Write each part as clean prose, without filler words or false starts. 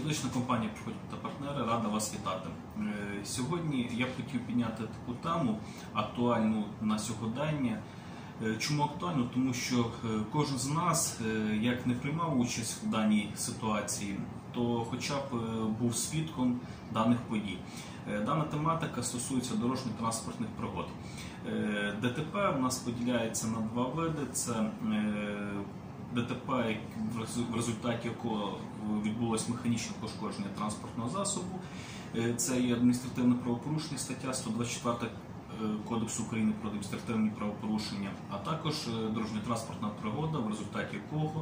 Медична компанія «Приходько та партнери» рада вас вітати. Сьогодні я б хотів підняти таку тему, актуальну на сьогодення. Чому актуальну? Тому що кожен з нас, як не приймав участь в даній ситуації, то хоча б був свідком даних подій. Дана тематика стосується дорожньо-транспортних пригод. ДТП у нас поділяється на два види. Це ДТП, в результаті якого відбулось механічне пошкодження транспортного засобу. Це є адміністративне правопорушення, стаття 124 Кодексу України про адміністративні правопорушення, а також дорожньо-транспортна пригода, в результаті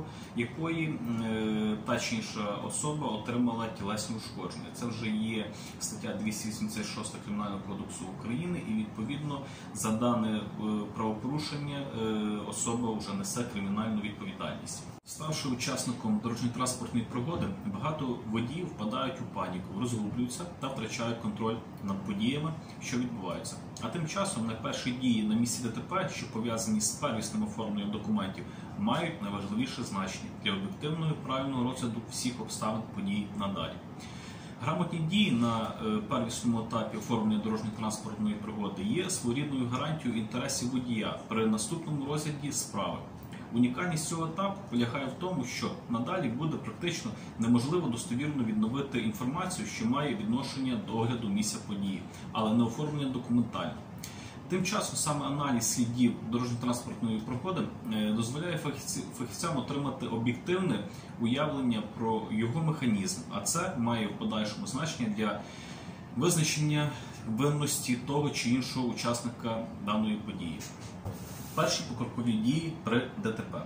якої та чи інша особа отримала тілесні ушкодження. Це вже є стаття 286 Кримінального кодексу України, і відповідно за дане правопорушення особа вже несе кримінальну відповідальність. Ставши учасником дорожньо-транспортної пригоди, багато водіїв впадають у паніку, розгублюються та втрачають контроль над подіями, що відбуваються. А тим часом найперші дії на місці ДТП, що пов'язані з первісним оформленням документів, мають найважливіше значення для об'єктивного і правильного розгляду всіх обставин подій надалі. Грамотні дії на первісному етапі оформлення дорожньо-транспортної пригоди є своєрідною гарантією інтересів водія при наступному розгляді справи. Унікальність цього етапу полягає в тому, що надалі буде практично неможливо достовірно відновити інформацію, що має відношення до огляду місця події, але не оформлення документально. Тим часом саме аналіз слідів дорожньо-транспортної пригоди дозволяє фахівцям отримати об'єктивне уявлення про його механізм, а це має в подальшому значення для визначення винності того чи іншого учасника даної події. Перші покрокові дії при ДТП.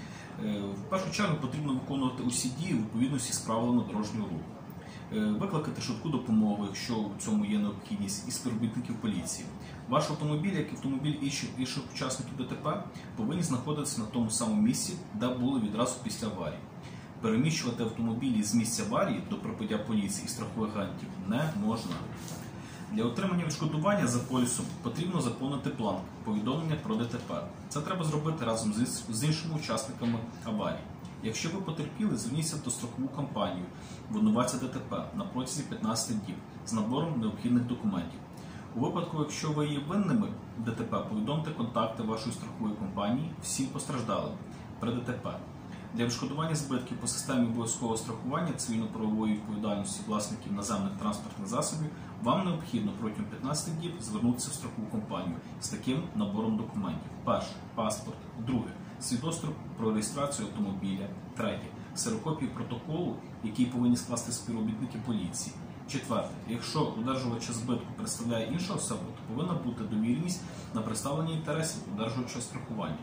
В першу чергу потрібно виконувати усі дії у відповідності з правилами дорожнього руху. Викликати швидку допомогу, якщо в цьому є необхідність, і співробітників поліції. Ваш автомобіль, як і автомобіль інших учасників ДТП, повинні знаходитися на тому самому місці, де були відразу після аварії. Переміщувати автомобілі з місця аварії до прибуття поліції і страхових агентів не можна. Для отримання відшкодування за полісом потрібно заповнити бланк повідомлення про ДТП. Це треба зробити разом з іншими учасниками аварії. Якщо ви потерпіли, зверніться до страхову компанію винуватця ДТП на протязі 15 діб з набором необхідних документів. У випадку, якщо ви є винними в ДТП, повідомте контакти вашої страхової компанії всім постраждалим при ДТП. Для відшкодування збитків по системі обов'язкового страхування цивільно-правової відповідальності власників наземних транспортних засобів вам необхідно протягом 15 діб звернутися в страхову компанію з таким набором документів. Перше – паспорт. Друге – свідоцтво про реєстрацію автомобіля. Третє – ксерокопію протоколу, який повинні скласти співробітники поліції. Четверте – якщо одержувача збитку представляє інша особа, то повинна бути довіреність на представлення інтересів одержувача страхування.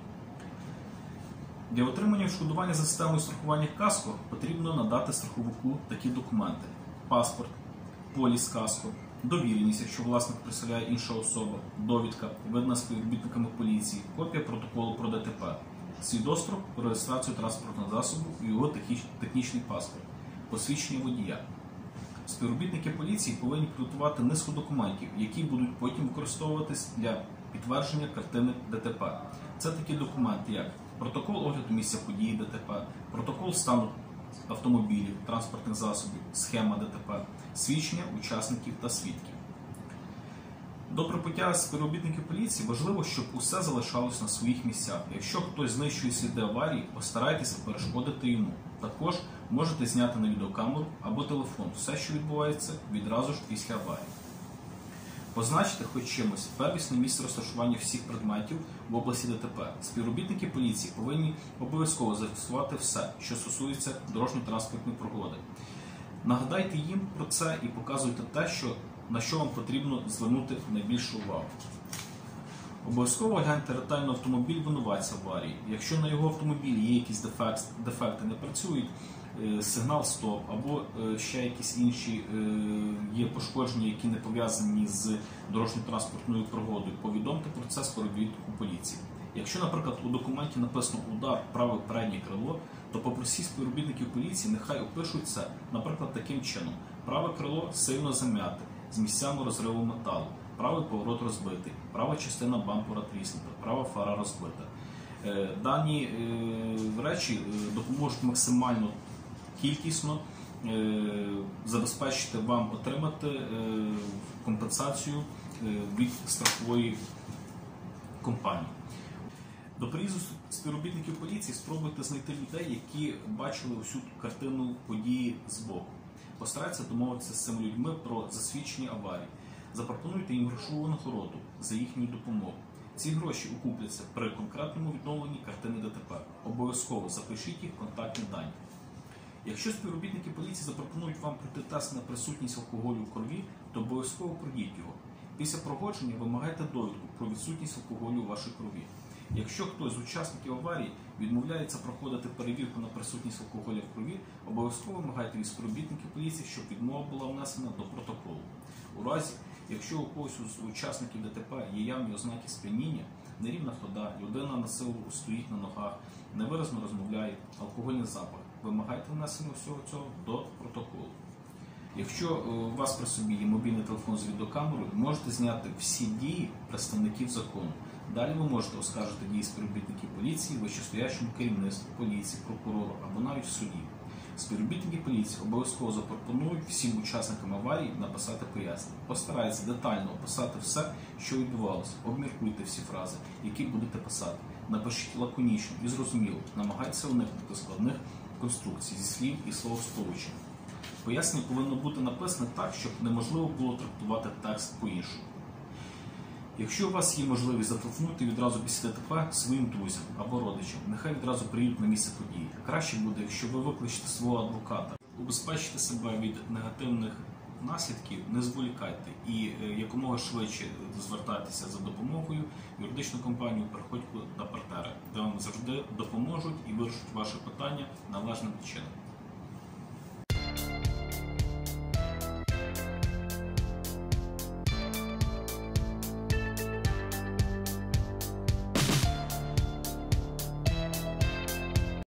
Для отримання відшкодування за системою страхування КАСКО потрібно надати страховику такі документи: паспорт, поліс КАСКО, довіреність, якщо власник представляє інша особа, довідка, видана співробітниками поліції, копія протоколу про ДТП, свідоцтво про реєстрацію транспортного засобу і його технічний паспорт, посвідчення водія. Співробітники поліції повинні підготувати низку документів, які будуть потім використовуватись для підтвердження картини ДТП. Це такі документи, як протокол огляду місця події ДТП, протокол стану автомобілів, транспортних засобів, схема ДТП, свідчення учасників та свідків. До прибуття співробітників поліції важливо, щоб усе залишалось на своїх місцях. Якщо хтось знищує сліди аварії, постарайтеся перешкодити йому. Також можете зняти на відеокамеру або телефон все, що відбувається відразу ж після аварії. Позначте хоч чимось первісне місце розташування всіх предметів в області ДТП. Співробітники поліції повинні обов'язково зафіксувати все, що стосується дорожньо-транспортної пригоди. Нагадайте їм про це і показуйте те, на що вам потрібно звернути найбільшу увагу. Обов'язково гляньте ретельно автомобіль винуватця аварії. Якщо на його автомобілі є якісь дефекти, не працюють, сигнал стоп або ще якісь інші є пошкодження, які не пов'язані з дорожньо-транспортною пригодою, повідомте про це співробітнику поліції. Якщо, наприклад, у документі написано «удар праве переднє крило», то попросіть співробітників поліції, нехай опишуть це, наприклад, таким чином: праве крило сильно зам'яте, з місцями розриву металу, правий поворот розбитий, права частина бампера тріснута, права фара розбита. Дані речі допоможуть максимально кількісно забезпечити вам отримати компенсацію від страхової компанії. До приїзду співробітників поліції спробуйте знайти людей, які бачили всю картину події збоку. Постарайтеся домовитися з цими людьми про засвідчені аварії. Запропонуйте їм грошову нагороду за їхню допомогу. Ці гроші окупляться при конкретному відновленні картини ДТП. Обов'язково запишіть їх контактні дані. Якщо співробітники поліції запропонують вам пройти тест на присутність алкоголю в крові, то обов'язково пройдіть його. Після проходження вимагайте довідку про відсутність алкоголю у вашій крові. Якщо хтось з учасників аварії відмовляється проходити перевірку на присутність алкоголю в крові, обов'язково вимагайте від співробітників поліції, щоб відмова була внесена до протоколу. У разі, якщо у когось з учасників ДТП є явні ознаки сп'яніння, нерівна хода, людина на силу стоїть на ногах, невиразно розмовляє, алкогольний запах, вимагайте внесення всього цього до протоколу. Якщо у вас при собі є мобільний телефон з відеокамерою, можете зняти всі дії представників закону. Далі ви можете оскаржити дії співробітників поліції, вищестоячому керівництву, поліції, прокурору або навіть в суді. Співробітники поліції обов'язково запропонують всім учасникам аварії написати пояснення. Постарайтеся детально описати все, що відбувалося. Обміркуйте всі фрази, які будете писати. Напишіть лаконічно і зрозуміло. Намагайтеся уникнути складних конструкцій зі слів і словосполучень. Пояснення повинно бути написане так, щоб неможливо було трактувати текст по-іншому. Якщо у вас є можливість, зателефонуйте відразу після ДТП своїм друзям або родичам. Нехай відразу приїдуть на місце події. Краще буде, якщо ви викличете свого адвоката. Убезпечте себе від негативних наслідків, не зволікайте і якомога швидше звертайтеся за допомогою в юридичну компанію «Приходько та партнери», де вам завжди допоможуть і вирішать ваше питання належним чином.